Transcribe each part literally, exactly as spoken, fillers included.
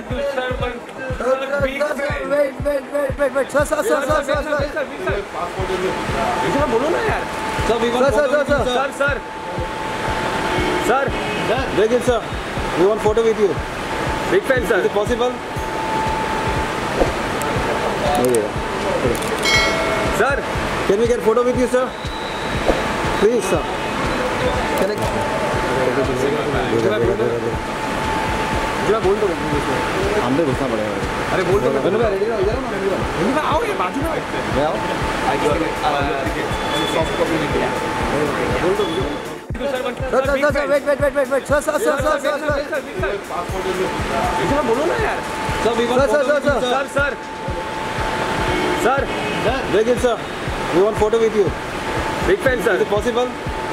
wait, wait, wait, wait, wait, sir, sir, sir, sir, sir, sir. बोलो ना यार. Sir, we want Sir, sir, photo with sir, you, sir. sir. Sir, sir, Grylls sir, we want photo with you. Big fan, sir. Is it possible? Sir, can we get photo with you, sir? Please, sir. Can I? बोल दो हमने घुसना पड़ेगा. अरे बोल दो. Ready रहो, इधर आओ ना, इधर आओ. ये बाजू में बैठते हैं. मैं आओ. सॉफ्ट कॉपी नहीं किया. बोल दो. Sir, sir, sir, wait, wait, wait, wait, wait, sir, sir, sir, sir, sir, sir. इधर बोलो ना यार. Sir, we want Sir, sir, photo with sir, you, sir. Sir, sir, sir, Grylls sir, we want photo with you. Big fan, sir. Is it possible?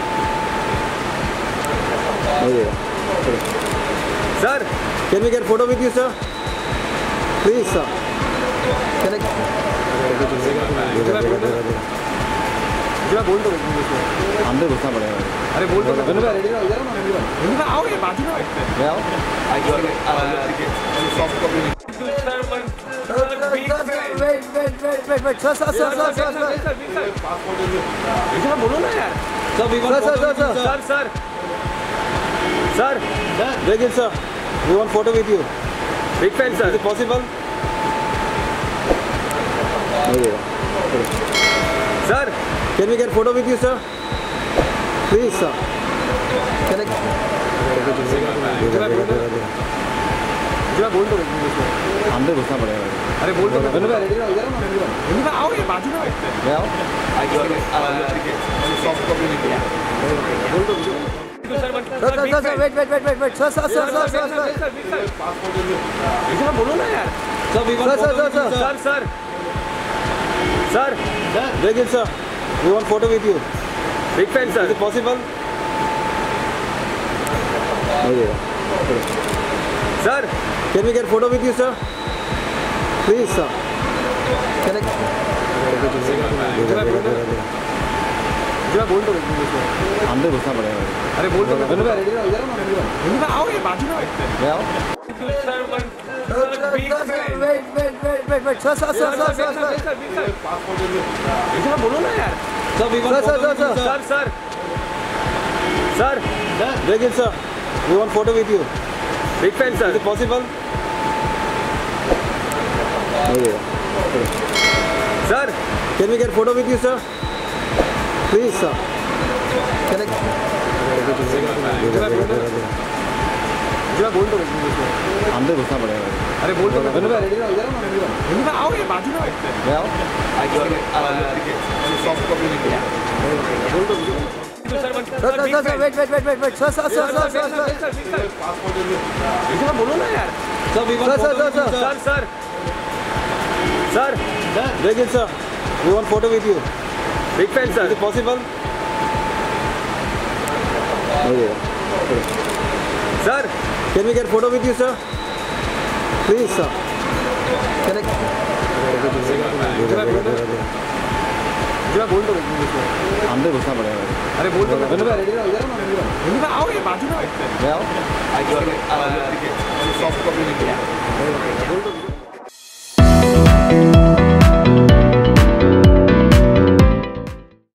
Sir, can we get photo with you, sir? Please, sir. Can I? बोल दो हमने घुसना पड़ेगा. अरे बोल दो. Ready रहो, इधर आओ ना, इधर आओ. ये बाजू में बैठते हैं. मैं आओ. सॉफ्ट कॉपी नहीं. Wait, wait, wait, wait, wait, sir, sir, sir, sir, sir, sir. इधर बोलो ना यार. Sir, we want Sir, sir, photo sir, with you, sir. sir. Sir, sir, sir, Grylls sir, we want photo with you. Big fan, sir. Is it possible? Sir, can we get photo with you, sir? Please, sir. Can I? बोल दो हमने घुसना पड़ेगा. अरे बोल दो. Ready रहो, इधर आओ ना, इधर आओ. ये बाजू में बैठते हैं. मैं आओ. सॉफ्ट कॉपी नहीं किया. बोल दो. Sir, sir, sir, wait, wait, wait, wait, wait, sir, sir, sir, sir, sir, sir. इधर बोलो ना यार. Sir, we want Sir, sir, photo sir, with you, sir. sir. Sir, sir, sir, Grylls sir, we want photo with you. Big fan, sir. Is it possible? Sir, can we get photo with you, sir? Please, sir. Can I? बोल दो हमने घुसना पड़ेगा. अरे बोल दो. Ready रहो, इधर आओ ना, इधर आओ. ये बाजू में बैठते हैं. मैं आओ. Wait, wait, wait, wait, wait, sir, sir, sir, sir, sir, sir. इधर बोलो ना यार. Sir, we want Sir, sir, photo with sir, you, sir. Sir, sir, sir, Grylls sir, we want photo with you. Big fan, sir. Is it possible? Sir, can we get photo with you, sir? Please, sir. Can I? बोल दो हमने घुसना पड़ेगा. अरे बोल दो. Ready रहो, इधर आओ ना, इधर आओ. ये बाजू में बैठते हैं. मैं आओ. सॉफ्ट कॉपी नहीं किया. बोल दो. Sir, sir, sir, wait, wait, wait, wait, wait, sir, sir, sir, sir, sir, sir. इधर बोलो ना यार. Sir, we want Sir, sir, photo with sir, you, sir. Sir, sir, sir, Grylls sir, we want photo with you. Big fan, sir. Is it possible? Sir, can we get photo with you, sir? Please, sir. Can I? बोल दो हमने घुसना पड़ेगा. अरे बोल दो. Ready रहो, इधर आओ ना, इधर आओ. ये बाजू में बैठते हैं. मैं आओ. सॉफ्ट कॉपी नहीं किया. बोल दो.